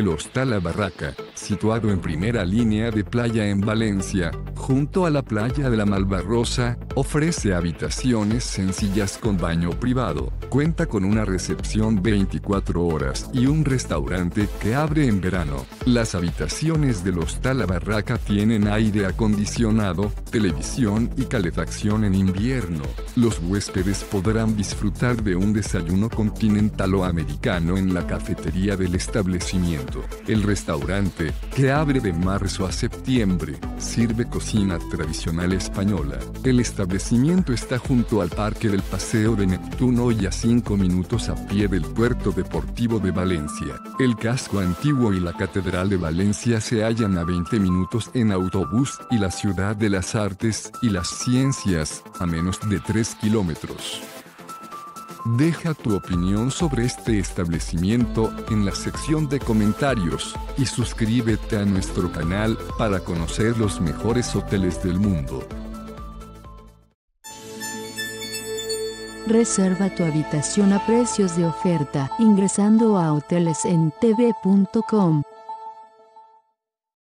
El Hostal La Barraca, situado en primera línea de playa en Valencia, junto a la playa de la Malvarrosa, ofrece habitaciones sencillas con baño privado. Cuenta con una recepción 24 horas y un restaurante que abre en verano. Las habitaciones del Hostal La Barraca tienen aire acondicionado, televisión y calefacción en invierno. Los huéspedes podrán disfrutar de un desayuno continental o americano en la cafetería del establecimiento. El restaurante, que abre de marzo a septiembre, sirve cocina tradicional española. El establecimiento está junto al Parque del Paseo de Neptuno y a 5 minutos a pie del Puerto Deportivo de Valencia. El casco antiguo y la Catedral de Valencia se hallan a 20 minutos en autobús y la Ciudad de las Artes y las Ciencias, a menos de 3 kilómetros. Deja tu opinión sobre este establecimiento en la sección de comentarios y suscríbete a nuestro canal para conocer los mejores hoteles del mundo. Reserva tu habitación a precios de oferta ingresando a hotelesentv.com.